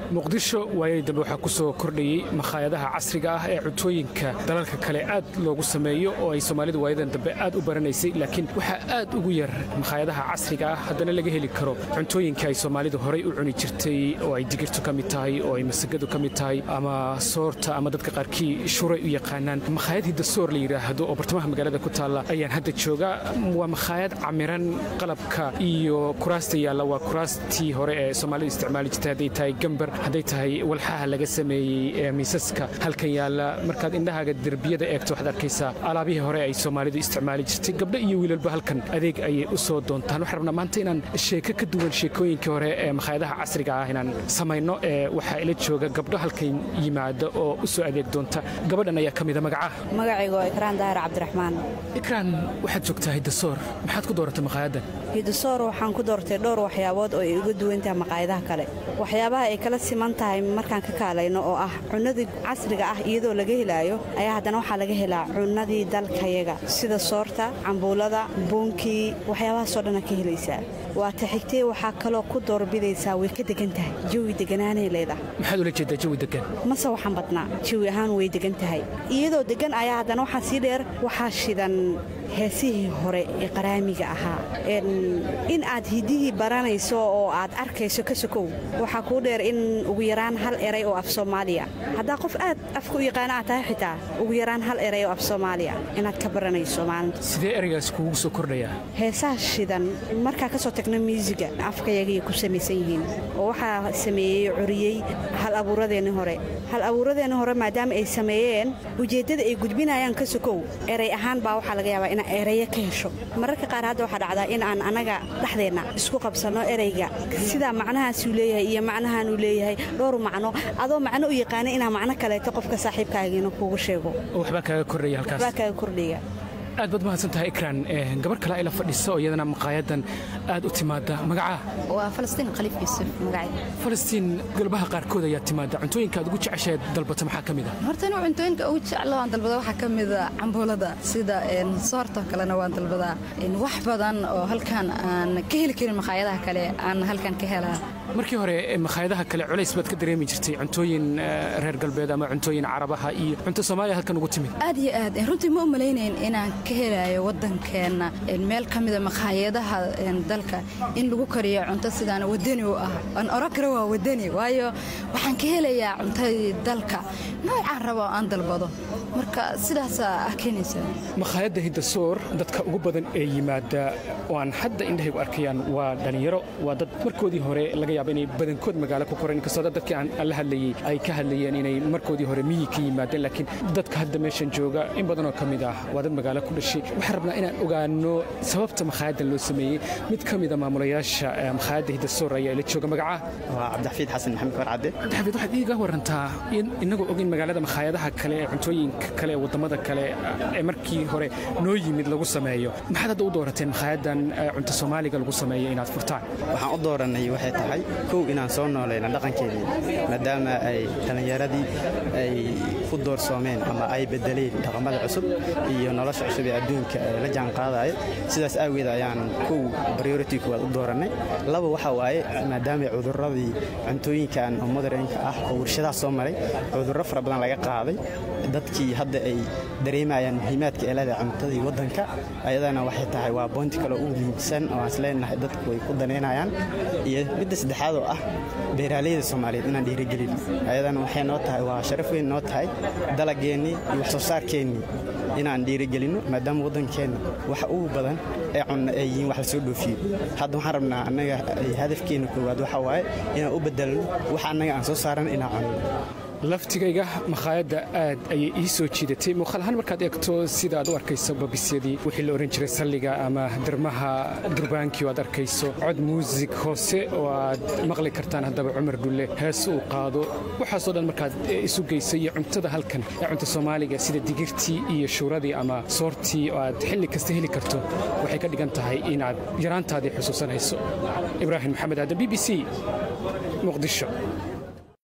muqdisho waayay dambe waxaa ku soo kordhayey makhaayadaha casriga ah ee cuntooyinka dalalka kale aad loogu sameeyo oo ay soomaalidu waayadan dambe aad u baranaysay laakiin waxaa aad ugu yar makhaayadaha casriga ah haddana laga heli karo cuntooyinka ay soomaalidu horay u cuni jirtay oo ay digirtu ka mid tahay oo ay masagadu ka mid tahay ama soorta ama dadka qaarkii shuray u yaqaanaan makhaayad hiddasoor la yidhaahdo oo bartamaha magaalada ku taalla ayaan hadda jooga waa makhaayad camiran qalabka iyo kuraasta yaalla waa kuraastii hore ee soomaalidu isticmaali jirtay hadday tahay gambar hadday tahay walxaha laga sameeyey ee miisaska halkan yaalla markaad indhahaaga derbiyada eegto waxaad arkaysaa alaabihii hore ay soomaalidu isticmaali jirtay gabdho iyo wiilalba halkan adeeg ayay u soo doontaan waxaan rabnaa maanta inaan sheeko ka duwan sheekooyinkii hore ee makhaayadaha casriga ah inaan samayno waxaa ila jooga gabdho halkan yimaada oo u soo adeeg doonta gabadhan ayaa ka mida magacaha magacaygu waa ikraan daahir cabdiraxmaan. ikraan waxaad joogtaa hiddasoor maxaad ku dooratay makhaayaddan? hiddasoor waxaan ku doortay dhowr waxyaabood oo ay uga duwan tahay makhaayadaha kale. waxyaabaha ay kala siman tahay markaan ka kaalayno oo ah cunnadii casriga ah iyadoo laga helaayo ayaa haddana waxaa laga helaa cunnadii dalkayaga sida soorta, cambuulada, buunkii, waxyaabahaasoo dhanna ka helaysaa. waa ta xigtee waxaa kaloo ku doorbidaysaa way ka degan tahay jawi deganaanay leedahay. maxaad ula jeedaa jawi degan? mase waxaan badnaa jawi ahaan way degan tahay iyadoo degan ayaa haddana waxaa sii dheer waxaa shidan heesihii hore ee qaraamiga ahaa in aad hidihii baranayso oo aad arkayso ka sokow waxaa kuu dheer in ugu yaraan hal eray oo af soomaaliya haddaa qof aad afka u yaqaana aad tahay xitaa ugu yaraan hal eray oo af soomaaliya inaad ka baranayso maalinta. sidee eraygaas kuugu soo kordhayaa? heesaha shidan markaa ka soo tagno miisiga afkayagay ku samaysan yihiin oo waxaa sameeyey curiyey hal abuuradeenni hore maadaama ay sameeyeen ujeeddada ay gudbinayaan ka sokow eray ahaan baa waxaa laga yaabaa inaa erayo ka hesho. mararka qaar hadda waxaa dhacdaa in aan anaga dhexdeenna isku qabsanno erayga sidaa macnahaasuu leeyahay iyo macnahaanuu leeyahay dhowr macno adoo macno u yaqaana inaa macno kaleeto qofka saaxiibkaagiina kuugu sheego. waxbaa kaaga kordhaya halkaas? waxbaa kaaga kordhaya. aad baad mahadsan tahay ikraan. gabar kale ayla fadhiso oo iyadana maqaayadan aad u timaada magaca? waa falastiin khaliif yuusuf magacay. falastiin galbaha qaarkood ayaa timaada cuntooyinka aad ugu jeceshayd dalbata maxaa ka mid ah? horta inuu cuntooyinka ugu jeclo aan dalbada waxaa ka mid ah cambuulada sida soorta kalena waan dalbadaa wax badan oo halkan aan ka heli karin makhaayadaha kale aan halkan ka helaa. markii hore makhaayadaha kale culays baad ka dareemi jirtay cuntooyin reer galbeed ama cuntooyin carabaha iyo cunto Soomaaliya halkan ugu timid? aad iyo aad runtii ma umaleyneen inaan ka helayo wadankeena meel ka mid ah makhaayadaha dalka in lagu kariyo cunto sidaan wadani u ah aan orakara waa wadani waayo waxaan ka helayaa cuntadii dalka noocaan rabo aan dalbado marka sidaas ah keenaysa. makhaayadda hiddasoor dadka ugu badan ee yimaada oo aan hadda indhahaygu arkayaan waa dhalinyaro waa dad markoodii hore laga yaabo inay badankood magaalo ku koreen inkastoo dadkii aan la hadlayay ay ka hadlayeen inay markoodii hore miyi ka yimaadeen laakiin dadka hadda meeshan jooga in badan oo ka mid ah waa dad magaalo ku dhashay. waxaan rabnaa inaan ogaano sababta makhaayaddan loo sameeyey. mid ka mid a maamulayaasha makhaayadda hiddasoor ayaa ila jooga magaca? waa cabdixafiid xasan maxamed warcadde. cabdixafiid waxaad iiga warantaa inagoo ogin magaalada makhaayadaha kale ee cuntooyinka kale ee waddamada kale ee markii hore noo yimid lagu sameeyo maxaad hadda u doorateen makhaayaddan cunto Soomaaliga lagu sameeyo inaad furtaan? waxaan u dooranay waxay tahay kow inaan soo noolayno dhaqankeennii maadaama ay dhallinyaradii ay ku doorsoomeen ama ay bedeleen dhaqamada cusub iyo nolosha cusub ee adduunka la jaan qaadaya sidaas aageed ayaan kow priority kuwaad u doorannay. laba waxa waaye maadaama cudurradii cuntooyinkan oo modernka ah oo warshadaha soo maray cudurro fara badan laga qaaday dadkii hadda ay dareemayaan muhiimaadka eelada cuntadii waddanka ayadana waxay tahay waa boonti kale ugu muhiimsan oo aan isleenahay dadku way ku daneynayaan. iyo midda saddexaad oo ah beeraleyda Soomaaliyeed inaan dhiirigelin ayadana waxay noo tahay waa sharaf weyn noo tahay dalageennii iyo wax soo saarkeennii inaan dhiirigelino maadaama waddankeena waxa ugu badan ee cunno ay yihiin wax la soo dhoofiyo. hadda waxaan rabnaa annaga hadafkeena koowaad waxa waaye inaan u bedelno waxa annaga aan soo saaran inaan cunno. laftigayga makhaayadda aad ayay ii soo jiidatay muuqaal ahaan markaad eegto sida aad u arkayso babisyadii wixii la oran jiray salliga ama dirmaha durbaankii aad arkayso cod muusig hoose oo aad maqli kartaan haddaba cumar dhulle hees uu qaado waxaasoo dhan markaad isu geyso iyo cuntada halkan ee cunto Soomaaliga sida digirtii iyo shuuradii ama soortii oo aad xilli kasta heli karto waxay ka dhigan tahay inaad yaraantaadii xusuusanayso. ibraahim maxamed aadan BBC muqdisho.